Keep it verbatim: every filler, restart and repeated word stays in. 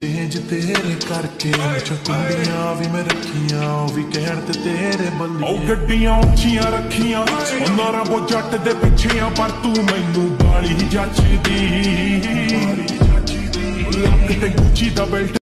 तेज तेरे करके चकुंडियां भी मैं रखियां भी कहण ते तेरे बल्ली ओ गड्डियां उच्चियां रखियां उन्हां रबो जट दे पिछे पर तू मैनू बाली जचदी लक ते गुच्ची दा बेल्ट